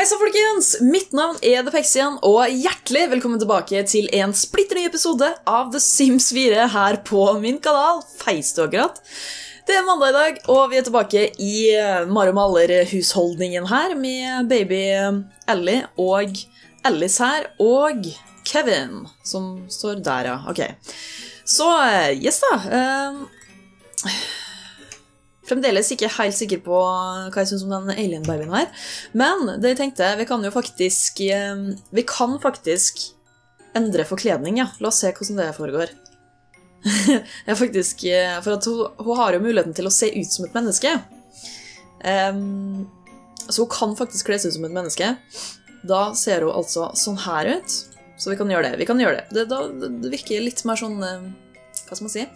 Heisa folkens, mitt navn er Depexian, og hjertelig velkommen tilbake til en splitter ny episode av The Sims 4 her på min kanal, Feistøkrat. Det er mandag i dag, og vi er tilbake i Mario Maler-husholdningen her, med baby Ellie og Alice her, og Kevin, som står der, ja. Ok, så yes da. Fremdeles ikke helt sikker på hva jeg synes om den alien-babyen her, men det jeg tenkte, vi kan faktisk endre forkledning, ja. La oss se hvordan det foregår. For at hun har jo muligheten til å se ut som et menneske. Så hun kan faktisk kle seg ut som et menneske. Da ser hun altså sånn her ut, så vi kan gjøre det. Det virker litt mer sånn, hva skal man si?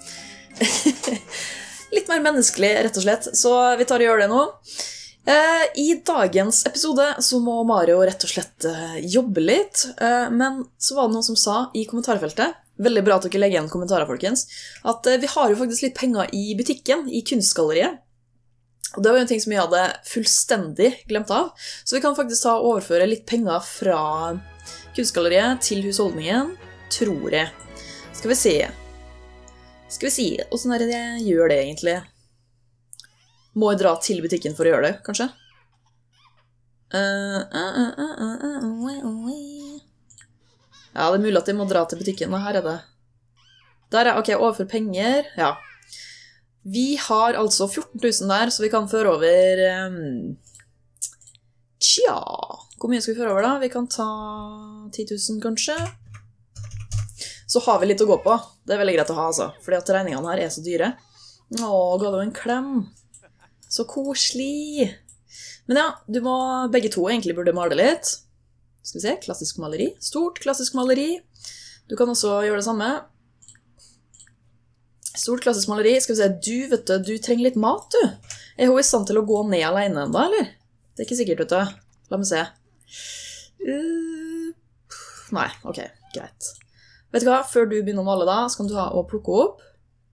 Litt mer menneskelig, rett og slett, så vi tar og gjør det nå. I dagens episode så må Mario rett og slett jobbe litt, men så var det noen som sa i kommentarfeltet, veldig bra at dere legger igjen kommentarer, folkens, at vi har jo faktisk litt penger i butikken, i kunstgalleriet. Og det var jo en ting som jeg hadde fullstendig glemt av, så vi kan faktisk ta og overføre litt penger fra kunstgalleriet til husholdningen, tror jeg. Skal vi si, hvordan er det jeg gjør det egentlig? Må jeg dra til butikken for å gjøre det, kanskje? Ja, det er mulig at jeg må dra til butikken, og her er det. Der er, ok, overfor penger, ja. Vi har altså 14 000 der, så vi kan føre over... Tja, hvor mye skal vi føre over da? Vi kan ta 10 000 kanskje? Så har vi litt å gå på. Det er veldig greit å ha, altså. Fordi at regningene her er så dyre. Åh, ga du en klem. Så koselig. Men ja, begge to egentlig burde male litt. Skal vi se, klassisk maleri. Stort klassisk maleri. Du kan også gjøre det samme. Stort klassisk maleri. Skal vi se, du trenger litt mat, du. Er hun i stand til å gå ned alene enda, eller? Det er ikke sikkert, vet du. La meg se. Nei, ok, greit. Vet du hva, før du begynner å male da, så kan du plukke opp.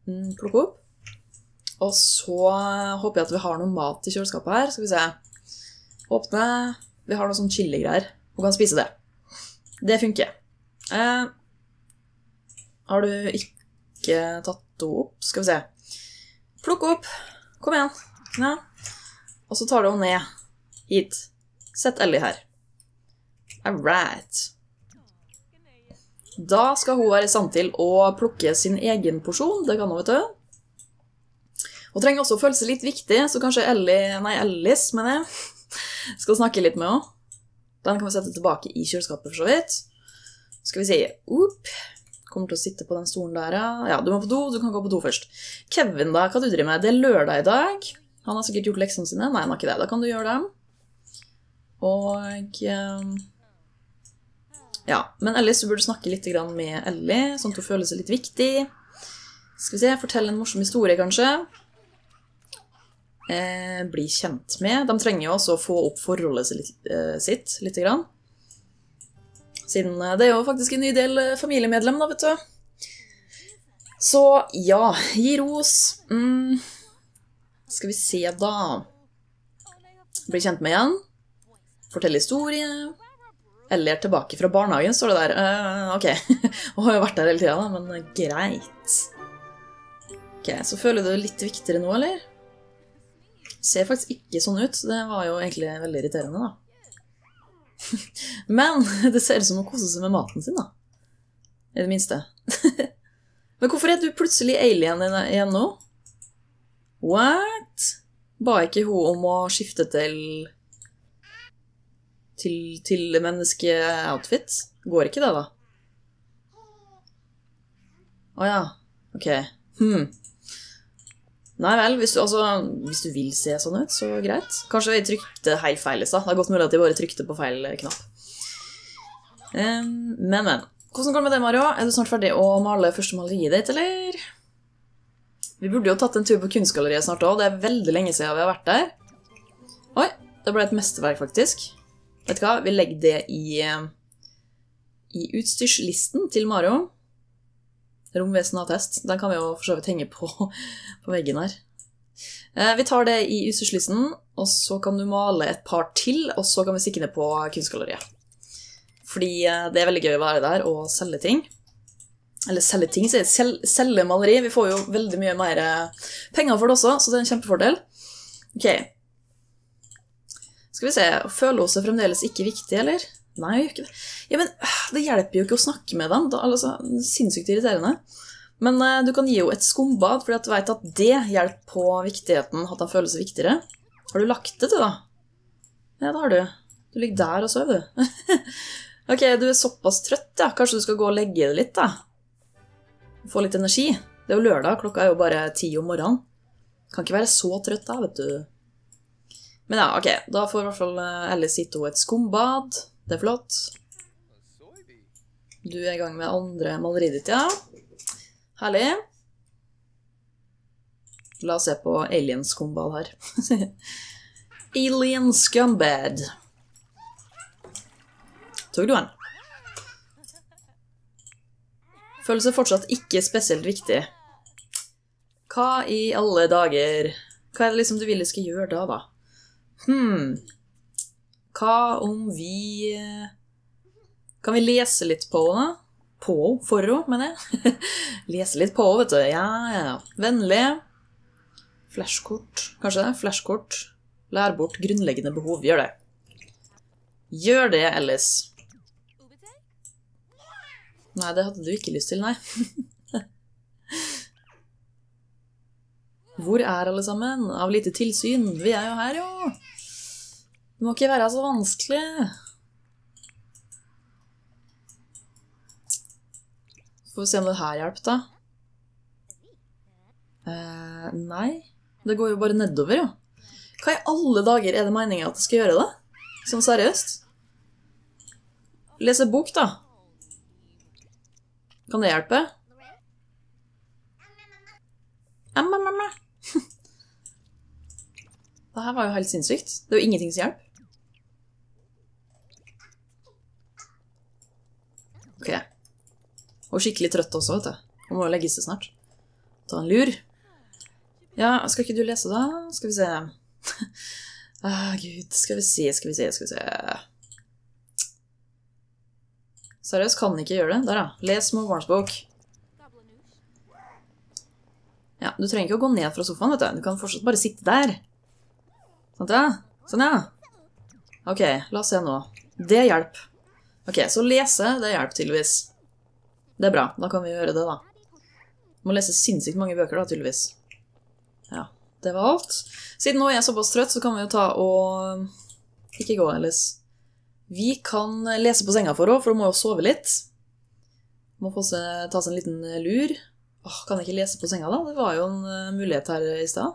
Og så håper jeg at vi har noe mat i kjøleskapet her. Skal vi se. Åpne. Vi har noe sånn chili-greier. Du kan spise det. Det funker. Har du ikke tatt det opp? Skal vi se. Plukk opp. Kom igjen. Ja. Og så tar du henne ned hit. Sett Ellie her. Alright. Da skal hun være i stand til å plukke sin egen porsjon, det kan hun, vet du. Hun trenger også å føle seg litt viktig, så kanskje Alice, mener jeg, skal snakke litt med henne. Den kan vi sette tilbake i kjøleskapet for så vidt. Skal vi si, kommer til å sitte på den stolen der, ja. Ja, du må på do, du kan gå på do først. Kevin da, hva du driver med? Det er lørdag i dag. Han har sikkert gjort leksene sine. Nei, han har ikke det. Da kan du gjøre dem. Og... Ja, men Alice, du burde snakke litt med Ellie, sånn at hun føler seg litt viktig. Skal vi se, fortelle en morsom historie, kanskje. Bli kjent med. De trenger jo også å få opp forholdet sitt, litt grann. Siden det er jo faktisk en ny del familiemedlem, da, vet du. Så, ja, gi ros. Skal vi se, da. Bli kjent med igjen. Fortelle historie. Eller tilbake fra barnehagen, står det der. Ok, hun har jo vært der hele tiden da, men greit. Ok, så føler du det litt viktigere nå, eller? Ser faktisk ikke sånn ut, det var jo egentlig veldig irriterende da. Men det ser ut som hun koser seg med maten sin da. I det minste. Men hvorfor er du plutselig alien igjen nå? What? Ba ikke hun om å skifte til menneske-outfit? Går ikke det, da? Åja, ok. Nei vel, hvis du vil se sånn ut, så greit. Kanskje jeg trykte helt feil i stad. Det er godt mulig at jeg bare trykte på feil knapp. Men. Hvordan går det med det, Mario? Er du snart ferdig å male første maleriet ditt, eller? Vi burde jo tatt en tur på kunstgalleriet snart også. Det er veldig lenge siden vi har vært der. Oi, det ble et mesterverk, faktisk. Vet du hva? Vi legger det i utstyrslisten til Mario. Romvesen-attest. Den kan vi jo for så vidt henge på veggen her. Vi tar det i utstyrslysten, og så kan du male et par til, og så kan vi stikke ned på kunstgalleriet. Fordi det veldig gøy å være der og selge ting. Eller selge ting, selge maleri. Vi får jo veldig mye mer penger for det også, så det er en kjempefordel. Ok. Skal vi se, følelse er fremdeles ikke viktig, eller? Nei, ikke det. Ja, men det hjelper jo ikke å snakke med dem, altså, sinnssykt irriterende. Men du kan gi jo et skumbad, fordi at du vet at det hjelper på viktigheten, at den føles viktigere. Har du lagt det til da? Ja, det har du. Du ligger der og sover, du. Ok, du er såpass trøtt, ja. Kanskje du skal gå og legge det litt, da. Få litt energi. Det er jo lørdag, klokka er jo bare 10 om morgenen. Kan ikke være så trøtt da, vet du. Men ja, ok. Da får i hvert fall Alice gitt henne et skumbad. Det er flott. Du er i gang med andre maleriet ditt, ja. Herlig. La oss se på Alien skumbad her. Alien scumbad. Tog du den? Følelse fortsatt ikke spesielt viktig. Hva i alle dager? Hva er det liksom du vil jeg skal gjøre da? Hva om vi... Kan vi lese litt på da? For henne, mener jeg. Lese litt på, vet du. Ja. Vennlig. Flashkort. Kanskje det? Flashkort. Lær bort grunnleggende behov. Gjør det. Gjør det, Alice. Nei, det hadde du ikke lyst til, nei. Hvor er alle sammen? Av lite tilsyn. Vi er jo her, jo. Det må ikke være så vanskelig. Får vi se om det her hjelper, da. Nei. Det går jo bare nedover, jo. Hva i alle dager er det meningen at det skal gjøre det? Sånn seriøst? Lese bok, da. Kan det hjelpe? Det her var jo helt sinnssykt. Det er jo ingenting som hjelper. Ok. Og skikkelig trøtt også, vet du. Hun må jo legge seg snart. Ta en lur. Ja, skal ikke du lese da? Skal vi se. Gud, skal vi se. Seriøst, kan ikke gjøre det. Der da. Les småbarnsbok. Ja, du trenger ikke å gå ned fra sofaen, vet du. Du kan fortsatt bare sitte der. Sånn, ja. Sånn, ja. Ok, la oss se nå. Det hjelper. Ok, så lese, det hjelper tydeligvis. Det er bra, da kan vi gjøre det da. Du må lese sinnssykt mange bøker da, tydeligvis. Ja, det var alt. Siden nå er jeg såpass trøtt, så kan vi jo ta og... Ikke gå, Alice. Vi kan lese på senga for henne, for hun må jo sove litt. Må få ta seg en liten lur. Kan jeg ikke lese på senga da? Det var jo en mulighet her i sted.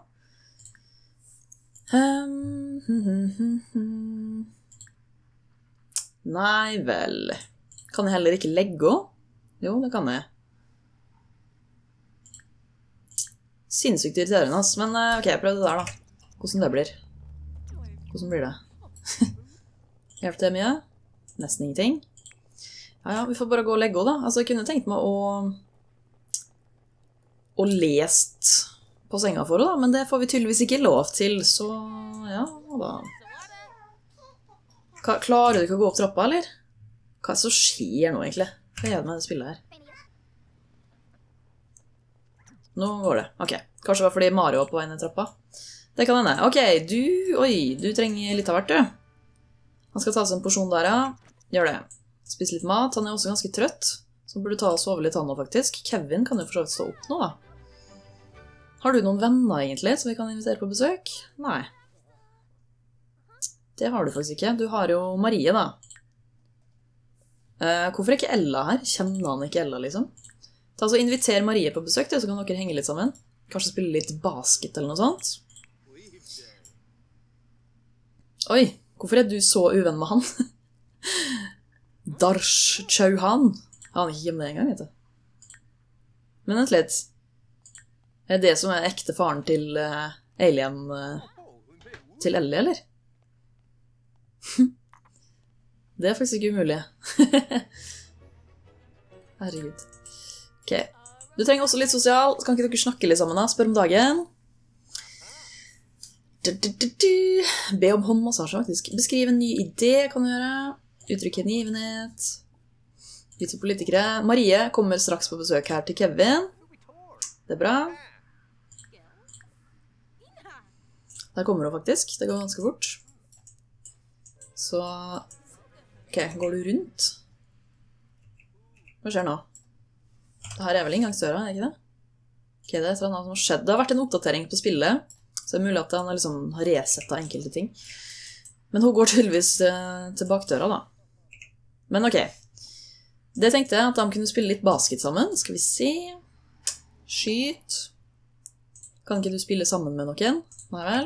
Nei vel. Kan jeg heller ikke legge henne? Jo, det kan jeg. Sinnssykt irriterende, ass. Men ok, prøv det der da. Hvordan det blir. Hvordan blir det? Hjelper det mye? Nesten ingenting. Ja, vi får bare gå og legge henne da. Altså, jeg kunne tenkt meg å lest på senga for henne da, men det får vi tydeligvis ikke lov til, så ja, da. Klarer du ikke å gå opp trappa, eller? Hva er det som skjer nå, egentlig? Hva er det med det spillet her? Nå går det. Ok, kanskje det var fordi Mario var på vei ned trappa. Det kan hende. Ok, du trenger litt av hvert, du. Han skal ta seg en porsjon der, ja. Gjør det. Spise litt mat. Han er også ganske trøtt, så burde ta og sove litt han nå, faktisk. Kevin kan jo for så vidt stå opp nå, da. Har du noen venner, egentlig, som vi kan invitere på besøk? Nei. Det har du faktisk ikke. Du har jo Marie, da. Hvorfor er ikke Ella her? Kjenner han ikke Ella, liksom? Ta så inviter Marie på besøk, så kan dere henge litt sammen. Kanskje spille litt basket eller noe sånt. Oi, hvorfor er du så uvenn med han? Darsh Chauhan. Han er ikke hjemme det en gang, vet du. Men vent litt. Er det som er ekte faren til Alien til Ellie, eller? Det er faktisk ikke umulig. Herregud. Ok. Du trenger også litt sosial. Kan ikke dere snakke litt sammen da? Spør om dagen. Be om håndmassasje, faktisk. Beskriv en ny idé, kan du gjøre. Uttrykk hengivenhet. Vise politikere. Marie kommer straks på besøk her til Kevin. Det bra. Der kommer hun faktisk. Det går ganske fort. Så... Ok, går du rundt? Hva skjer nå? Dette er vel inngangsdøra, er ikke det? Ok, det er et eller annet som har skjedd. Det har vært en oppdatering på spillet, så det er mulig at han liksom har resettet enkelte ting. Men hun går tydeligvis til bakdøra da. Men ok. Det tenkte jeg at de kunne spille litt basket sammen. Skal vi se. Skyt. Kan ikke du spille sammen med noen? Nei vel?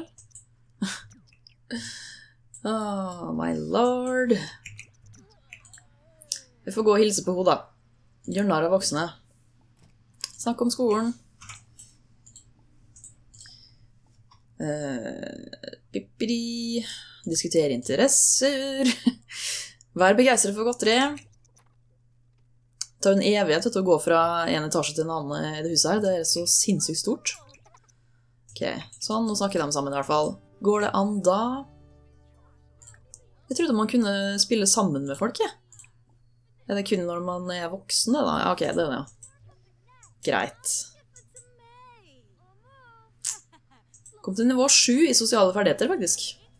Oh, my lord. Vi får gå og hilse på henne da. Gjør narr av voksne. Snakk om skolen. Pipperi. Diskutere interesser. Vær begeistret for godteri. Det tar en evighet til å gå fra en etasje til en annen i det huset her. Det er så sinnssykt stort. Ok, sånn, nå snakker de sammen i hvert fall. Går det an da? Jeg trodde man kunne spille sammen med folk, ja. Er det kun når man er voksen, det da? Ja, ok, det er det, ja. Greit. Kom til nivå 7 i sosiale ferdigheter, faktisk.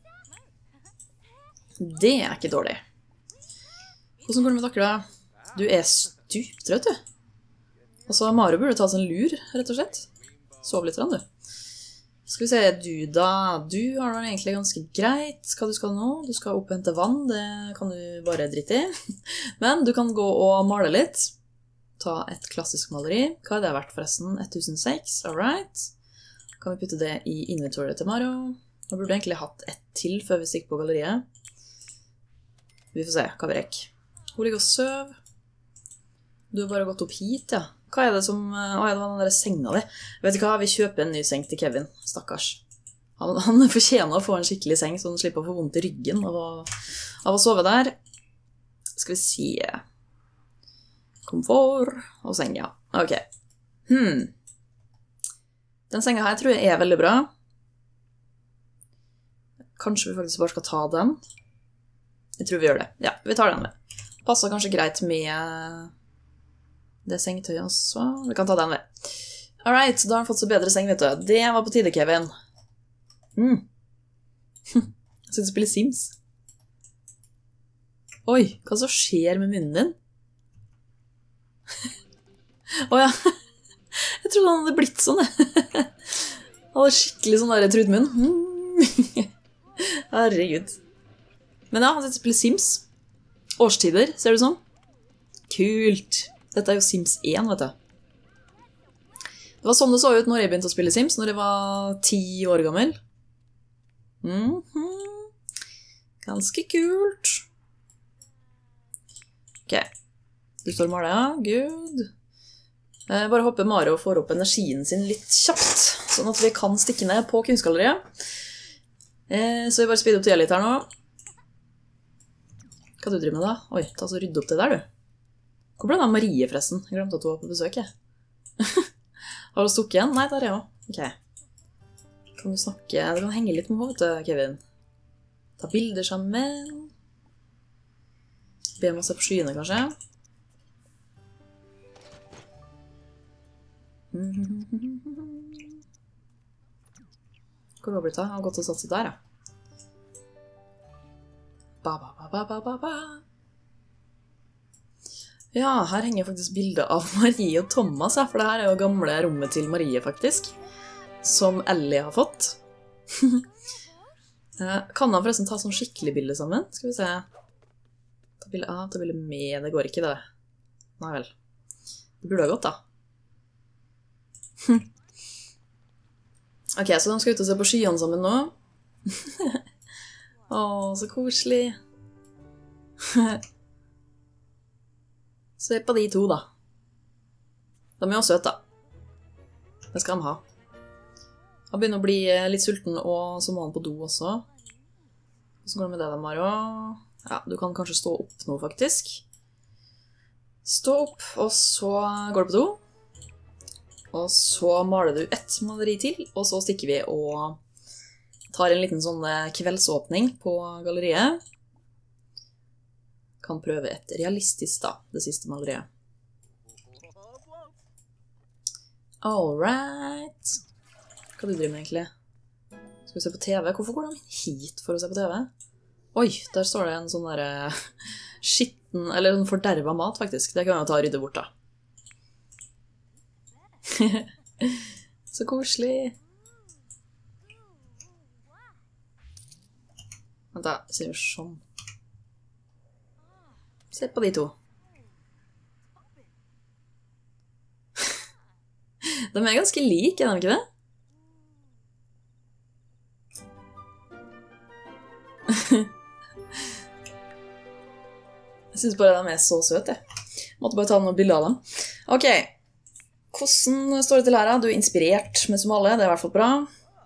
Det er ikke dårlig. Hvordan går det med dere da? Du er stuptrøtt, du. Altså, Mario burde ta seg en lur, rett og slett. Sov litt, du. Skal vi se, du da. Du har det egentlig ganske greit. Hva du skal nå? Du skal opp og hente vann, det kan du bare drite i. Men du kan gå og male litt. Ta et klassisk maleri. Hva er det verdt forresten? 1006, alright. Kan vi putte det i inventoryet til Mario? Nå burde du egentlig hatt ett til før vi stikker på galleriet. Vi får se hva vi rekker. Hun ligger og søv. Du har bare gått opp hit, ja. Hva er det som... Åja, det var den der senga di. Vet du hva? Vi kjøper en ny seng til Kevin. Stakkars. Han fortjener å få en skikkelig seng, så han slipper å få vondt i ryggen av å sove der. Skal vi si... Komfort og seng, ja. Ok. Den senga her tror jeg er veldig bra. Kanskje vi faktisk bare skal ta den. Jeg tror vi gjør det. Ja, vi tar den med. Passer kanskje greit med... Det er sengetøy også. Vi kan ta den ved. Alright, da har han fått så bedre seng, vet du. Det var på tide, Kevin. Jeg skal spille Sims. Oi, hva så skjer med munnen din? Åja, jeg trodde han hadde blitt sånn, jeg. Han hadde skikkelig sånn der trutmunn. Herregud. Men ja, han sitter og spiller Sims. Årstider, ser du sånn? Kult. Dette er jo Sims 1, vet du. Det var sånn det så ut når jeg begynte å spille Sims, når jeg var 10 år gammel. Ganske kult. Ok. Du står og maler, ja. Good. Bare håper Mario får opp energien sin litt kjapt, sånn at vi kan stikke ned på kunstgalleriet. Så vi bare speeder opp tida litt her nå. Hva du driver med da? Oi, ta så rydde opp det der, du. Hvor ble det av Marie, forresten? Jeg glemte at hun var på besøk, jeg. Har du stukket igjen? Nei, der er hun. Ok. Kan du snakke? Du kan henge litt med henne, vet du, Kevin. Ta bilder sammen. Be om å se på skyene, kanskje. Hvor har du blitt av? Han har gått og satt seg der, ja. Ba-ba-ba-ba-ba-ba. Ja, her henger faktisk bildet av Marie og Thomas, for det her er jo gamle rommet til Marie, faktisk. Som Ellie har fått. Kan han forresten ta sånn skikkelig bilde sammen? Skal vi se. Ta bilde A, ta bilde med. Det går ikke, det. Nei vel. Det burde ha gått, da. Ok, så de skal ut og se på skyene sammen nå. Åh, så koselig. Se på de to, da. De er jo søte, da. Det skal de ha. Han begynner å bli litt sulten, og så må han på do også. Så går det med det, da, Mario. Ja, du kan kanskje stå opp nå, faktisk. Stå opp, og så går du på do. Og så maler du ett maleri til, og så stikker vi og tar en liten sånn kveldsåpning på galleriet. Kan prøve et realistisk da, det siste maleriet. Alright. Hva du driver med egentlig? Skal vi se på TV? Hvorfor går de hit for å se på TV? Oi, der står det en sånn der skitten, eller en forderva mat faktisk. Det kan jeg ta og rydde bort da. Så koselig. Vent da, ser vi sånn. Se på de to. De er ganske like, er de ikke det? Jeg synes bare de er så søte. Måtte bare ta noen bilder av dem. Ok, hvordan står det til her? Du er inspirert med som alle, det er i hvert fall bra.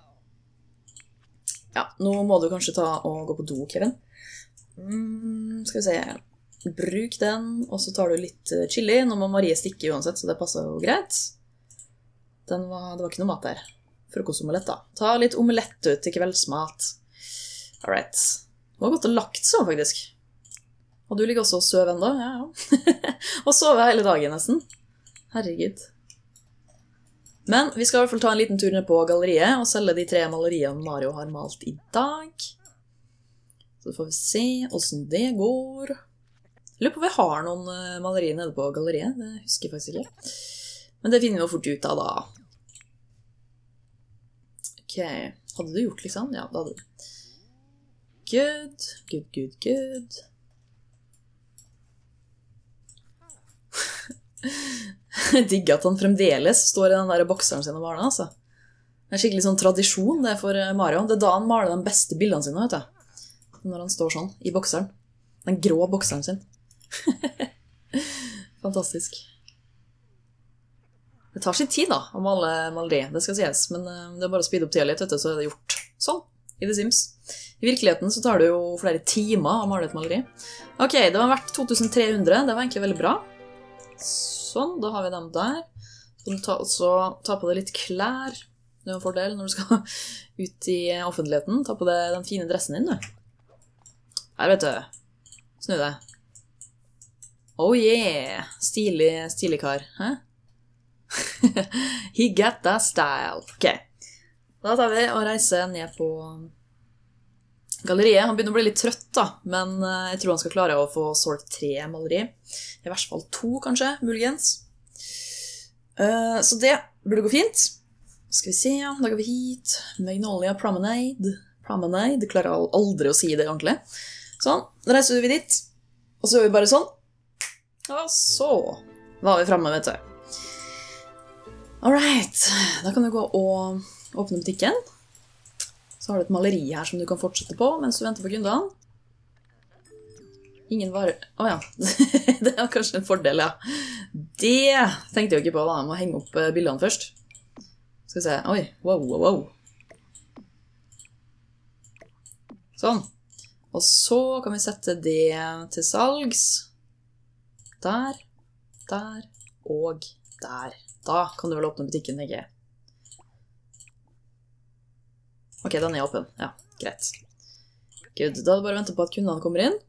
Ja, nå må du kanskje ta og gå på do, Kevin. Skal vi se. Bruk den, og så tar du litt chili. Nå må Marie stikke uansett, så det passer jo greit. Det var ikke noe mat der. Frokostomelett da. Ta litt omelett ut til kveldsmat. Alright. Det var godt å lagt så, faktisk. Og du ligger også og søv enda. Ja, ja. Og sove hele dagen nesten. Herregud. Men vi skal i hvert fall ta en liten tur ned på galleriet og selge de 3 maleriene Mario har malt i dag. Så får vi se hvordan det går. Jeg lurer på om vi har noen malerier nede på galleriet. Det husker jeg faktisk ikke. Men det finner vi jo fort ut av da. Ok, hadde du gjort liksom? Ja, det hadde du. Good, good, good, good. Jeg digger at han fremdeles står i den der bokseren sin og maler, altså. Det er skikkelig sånn tradisjon det for Mario. Det er da han maler de beste bildene sine, vet du. Når han står sånn, i bokseren. Den grå bokseren sin. Fantastisk. Det tar sin tid da, å male maleri, det skal sies. Men det er bare å speede opp tida litt, vet du, så er det gjort sånn i The Sims. I virkeligheten så tar det jo flere timer å male et maleri. Ok, det var verdt 2300, det var egentlig veldig bra. Sånn, da har vi dem der. Så du ta på deg litt klær. Det er en fordel når du skal ut i offentligheten. Ta på deg den fine dressen din, du. Her, vet du. Snu deg. Oh yeah! Stilig kar. Hæ? He got that style. Ok. Da tar vi og reiser ned på galleriet. Han begynner å bli litt trøtt da, men jeg tror han skal klare å få sort 3 maleri. I hvert fall 2 kanskje, muligens. Så det burde gå fint. Skal vi se, da går vi hit. Magnolia Promenade. Promenade, klarer aldri å si det ordentlig. Sånn, da reiser vi dit. Og så gjør vi bare sånn. Og så var vi fremme, vet du. Alright, da kan du gå og åpne butikken. Så har du et maleri her som du kan fortsette på mens du venter på kundene. Ingen varer... Åja, det er kanskje en fordel, ja. Det tenkte jeg jo ikke på da, jeg må henge opp bildene først. Skal vi se, oi, wow. Sånn. Og så kan vi sette det til salgs. Der og der. Da kan du vel åpne butikken, tenker jeg. Ok, den er åpen. Ja, greit. Good, da er det bare å vente på at kundene kommer inn.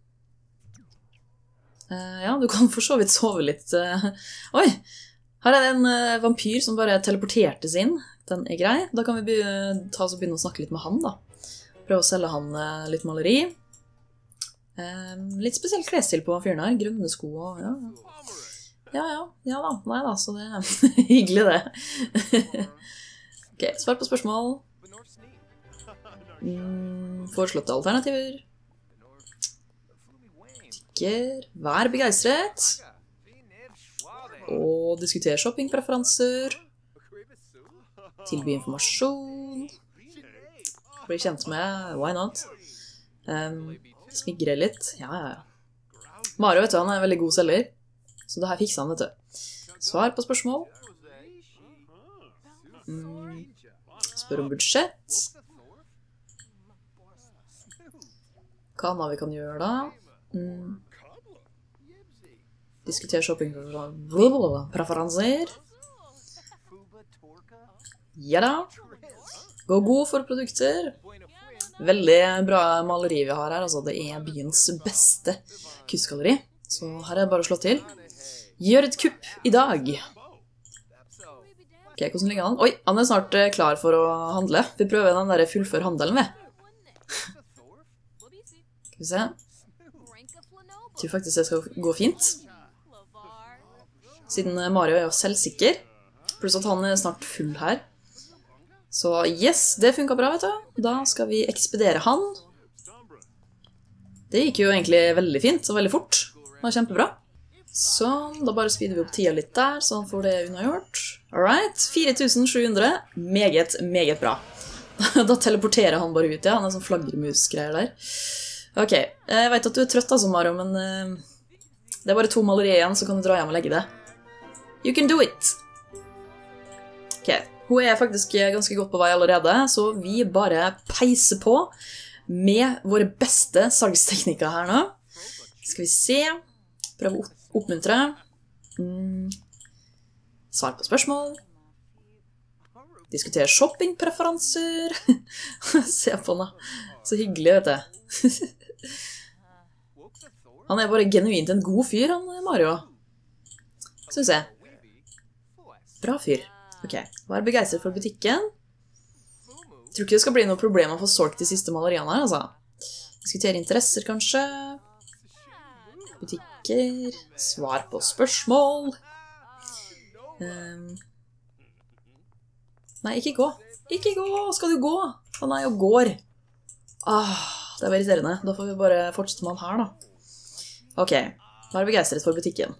Ja, du kan for så vidt sove litt. Oi, her er det en vampyr som bare teleportertes inn. Den er grei. Da kan vi ta oss og begynne å snakke litt med han, da. Prøve å selge han litt maleri. Litt spesiell klesstil på fyren her. Grønne sko og... Ja da. Nei da, så det er hyggelig det. Ok, svar på spørsmål. Foreslåtte alternativer. Tykker. Vær begeistret. Og diskutere shoppingpreferanser. Tilby informasjon. Bli kjent med, why not? Smigre litt. Ja. Mario, vet du, han er en veldig god selger. Så det her fikser han, vet du. Svar på spørsmål. Spør om budsjett. Hva annet vi kan gjøre da? Diskutere shopping preferanser. Ja da. Gå god for produkter. Veldig bra maleri vi har her, altså det byens beste kunstgalleri. Så her det bare å slå til. Gjør et kupp i dag. Ok, hvordan ligger han? Oi, han snart klar for å handle. Vi prøver den der fullfør handelen ved. Skal vi se. Jeg tror faktisk det skal gå fint. Siden Mario jo selvsikker. Pluss at han snart full her. Så yes, det funket bra, vet du. Da skal vi ekspedere han. Det gikk jo egentlig veldig fint og veldig fort. Det var kjempebra. Sånn, da bare speeder vi opp tida litt der, så han får det unnagjort. Alright, 4700. Meget, meget bra. Da teleporterer han bare ut, ja. Han sånn flaggermus-greier der. Ok, jeg vet at du trøtt altså, Mario, men det bare 2 malerier igjen, så kan du dra hjem og legge det. You can do it! Ok, hun faktisk ganske godt på vei allerede, så vi bare peiser på med våre beste salgsteknikker her nå. Skal vi se. Prøve å oppmuntre. Svar på spørsmål. Diskutere shoppingpreferanser. Se på henne. Så hyggelig, vet du. Han bare genuint en god fyr, han Mario. Synes jeg. Bra fyr. Ok, vær begeistret for butikken. Jeg tror ikke det skal bli noe problem å få solgt de siste maleriene her, altså. Diskutere interesser, kanskje. Butikker. Svar på spørsmål. Nei, ikke gå. Ikke gå! Skal du gå? Han jo går. Det var irriterende. Da får vi bare fortsette med han her, da. Ok, vær begeistret for butikken.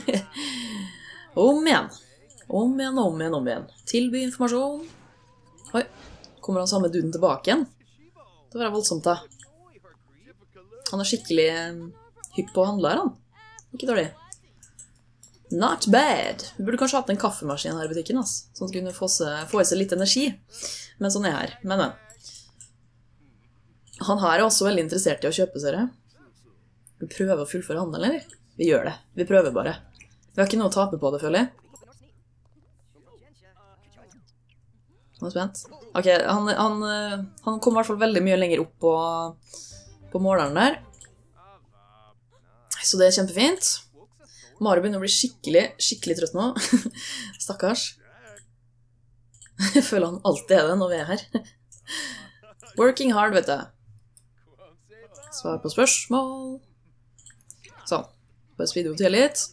Om igjen. Om igjen, om igjen, om igjen. Tilby informasjon. Oi, kommer han samme duden tilbake igjen? Det var voldsomt da. Han skikkelig hypp på å handle her, han. Ikke dårlig. Not bad. Vi burde kanskje hatt en kaffemaskin her i butikken, ass. Sånn at vi kunne få i seg litt energi. Men sånn her. Men. Han her også veldig interessert i å kjøpe, ser jeg. Vi prøver å fullføre handelen, eller? Vi gjør det. Vi prøver bare. Vi har ikke noe å tape på det, føler jeg. Nå spent. Ok, han kom i hvert fall veldig mye lenger opp på måleren der. Så det kjempefint. Mario begynner å bli skikkelig, skikkelig trøtt nå. Stakkars. Jeg føler han alltid det når vi her. Working hard, vet du. Svar på spørsmål. Sånn. Bare speede opp til litt.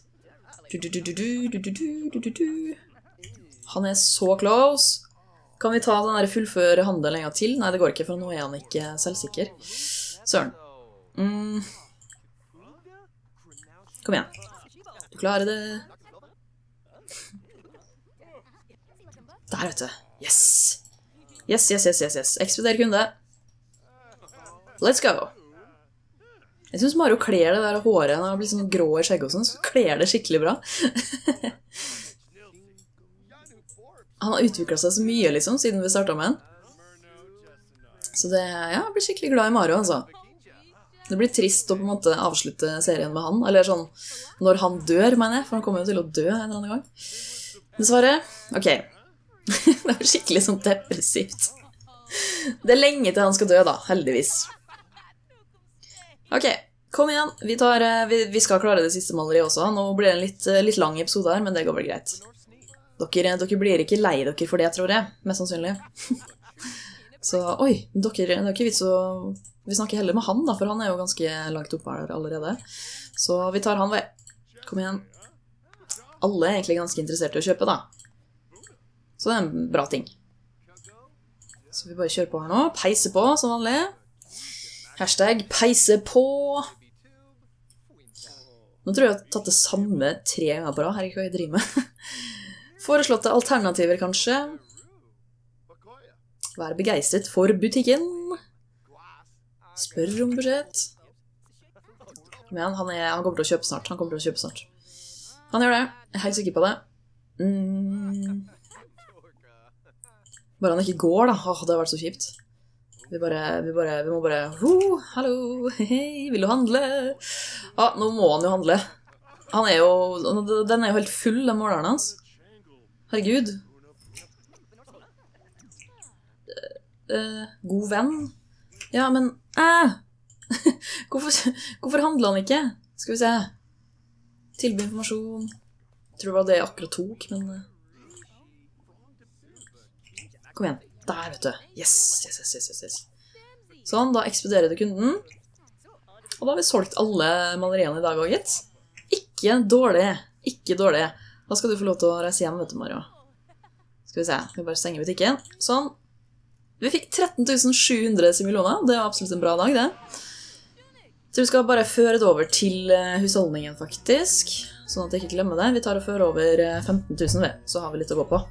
Han så close. Kan vi ta den der fullføre handel en gang til? Nei, det går ikke, for nå han ikke selvsikker. Søren. Kom igjen. Du klarer det. Der, vet du. Yes. Yes, yes, yes, yes, yes. Ekspedere kunde. Let's go. Jeg synes Mario kler det der håret. Han har blitt sånn grå i skjegg og sånn, så kler det skikkelig bra. Han har utviklet seg så mye, liksom, siden vi startet med han. Så det, ja, jeg blir skikkelig glad i Mario, altså. Det blir trist å på en måte avslutte serien med han, eller sånn, når han dør, mener jeg, for han kommer jo til å dø en eller annen gang. Dessverre, ok. Det er skikkelig sånn depressivt. Det lenge til han skal dø, da, heldigvis. Ok, kom igjen. Vi skal klare det siste maleriet også. Nå blir det en litt lang episode her, men det går vel greit. Dere blir ikke lei dere for det, tror jeg, mest sannsynlig. Så, oi, det er ikke vits å... Vi snakker heller med han da, for han jo ganske langt oppe her allerede. Så vi tar han ved. Kom igjen. Alle egentlig ganske interessert i å kjøpe, da. Så det en bra ting. Så vi bare kjører på her nå. Peise på, som vanlig. Hashtag peise på. Nå tror jeg har tatt det samme 3 ganger på da. Her hva jeg driver med. Foreslåtte alternativer, kanskje. Vær begeistret for butikken. Spør om budsjett. Men han kommer til å kjøpe snart. Han gjør det. Jeg helt sikker på det. Bare han ikke går, da. Det har vært så kjipt. Vi må bare hallo, hei, vil du handle? Nå må han jo handle. Den jo helt full, den måleren hans. Herregud. God venn. Ja, men... Hvorfor handler han ikke? Skal vi se. Tilby informasjon. Jeg tror det var det jeg akkurat tok, men... Kom igjen. Der, vet du. Yes. Sånn, da ekspederer du kunden. Og da har vi solgt alle maleriene i dag også, gitt. Ikke dårlig. Da skal du få lov til å reise hjem, vet du, Mario. Skal vi se. Vi bare stenger butikken. Sånn. Vi fikk 13.700 similoner. Det er absolutt en bra dag, det. Så vi skal bare føre det over til husholdningen, faktisk. Sånn at jeg ikke glemmer det. Vi tar og fører over 15.000 ved, så har vi litt å gå på.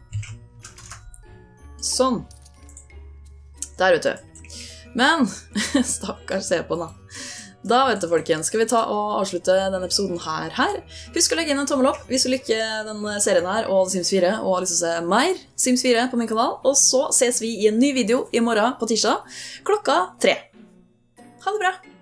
Sånn. Der, vet du. Men, stakkars, se på den da. Da, vet du, folkens, skal vi ta og avslutte denne episoden her. Husk å legge inn en tommel opp hvis du liker denne serien her og Sims 4, og har lyst til å se mer Sims 4 på min kanal. Og så ses vi i en ny video i morgen på tirsdag, klokka 3. Ha det bra!